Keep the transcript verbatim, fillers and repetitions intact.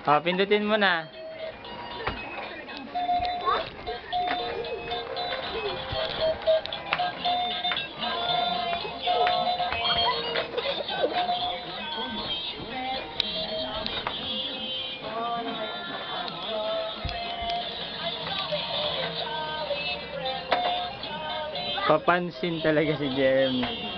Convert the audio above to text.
Oh, pindutin mo na. Papansin talaga si Jem.